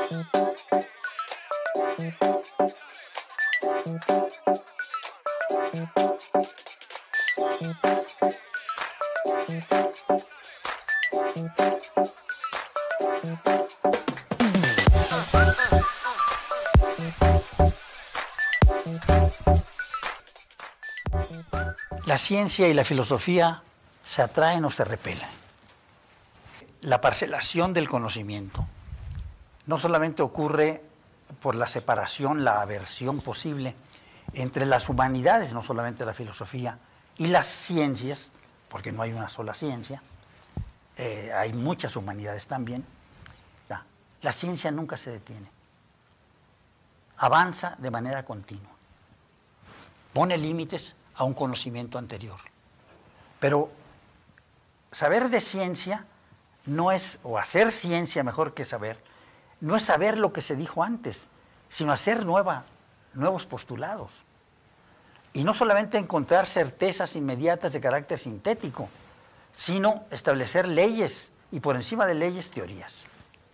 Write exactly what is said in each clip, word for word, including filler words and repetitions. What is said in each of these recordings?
La ciencia y la filosofía se atraen o se repelen. La parcelación del conocimiento no solamente ocurre por la separación, la aversión posible entre las humanidades, no solamente la filosofía, y las ciencias, porque no hay una sola ciencia, eh, hay muchas humanidades también. La, la ciencia nunca se detiene, avanza de manera continua, pone límites a un conocimiento anterior. Pero saber de ciencia no es, o hacer ciencia mejor que saber, no es saber lo que se dijo antes, sino hacer nueva, nuevos postulados. Y no solamente encontrar certezas inmediatas de carácter sintético, sino establecer leyes y por encima de leyes, teorías.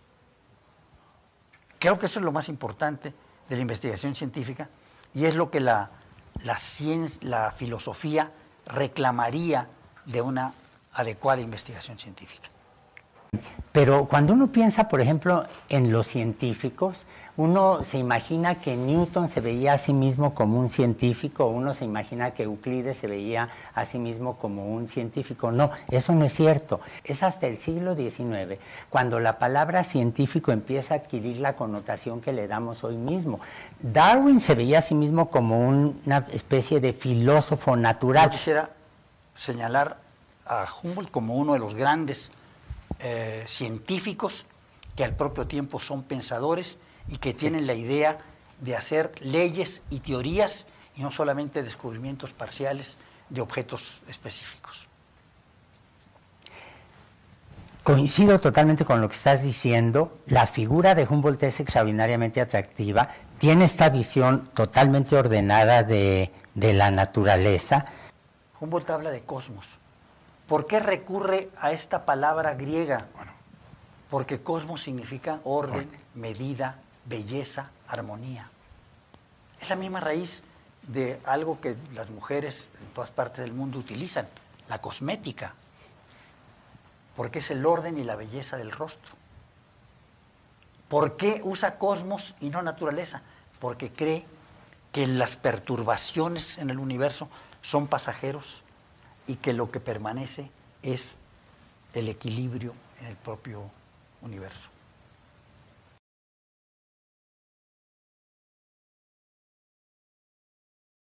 Creo que eso es lo más importante de la investigación científica y es lo que la, la, ciencia, la filosofía reclamaría de una adecuada investigación científica. Pero cuando uno piensa, por ejemplo, en los científicos, uno se imagina que Newton se veía a sí mismo como un científico, uno se imagina que Euclides se veía a sí mismo como un científico. No, eso no es cierto. Es hasta el siglo diecinueve cuando la palabra científico empieza a adquirir la connotación que le damos hoy mismo. Darwin se veía a sí mismo como una especie de filósofo natural. Yo quisiera señalar a Humboldt como uno de los grandes eh, científicos que al propio tiempo son pensadores y que tienen sí. la idea de hacer leyes y teorías y no solamente descubrimientos parciales de objetos específicos. Coincido totalmente con lo que estás diciendo. La figura de Humboldt es extraordinariamente atractiva, tiene esta visión totalmente ordenada de, de la naturaleza. Humboldt habla de cosmos. ¿Por qué recurre a esta palabra griega? Bueno, porque cosmos significa orden, orden, medida, belleza, armonía. Es la misma raíz de algo que las mujeres en todas partes del mundo utilizan, la cosmética, porque es el orden y la belleza del rostro. ¿Por qué usa cosmos y no naturaleza? Porque cree que las perturbaciones en el universo son pasajeros y que lo que permanece es el equilibrio en el propio universo.